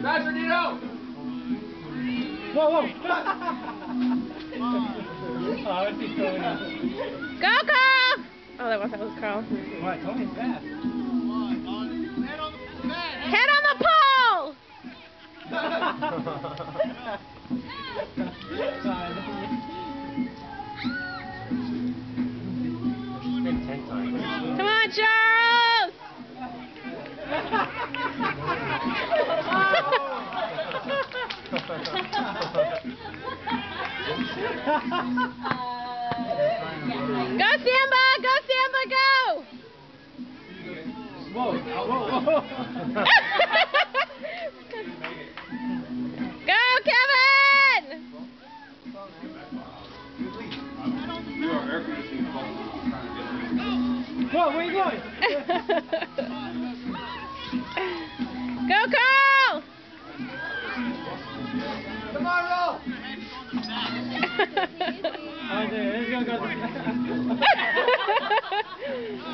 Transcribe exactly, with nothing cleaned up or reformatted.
Roger, Nino! Whoa, whoa! Oh, what's he going on? Go, Carl! Oh, that was, that was Carl. What? Tony's fast. Head on the pole! Come on, Charles! Go, Samba! Go, Samba, go! Whoa, whoa, whoa! Go, Kevin! Whoa, where are you going? Go, Carl! Come on, roll! Oh, dude, let's go, go.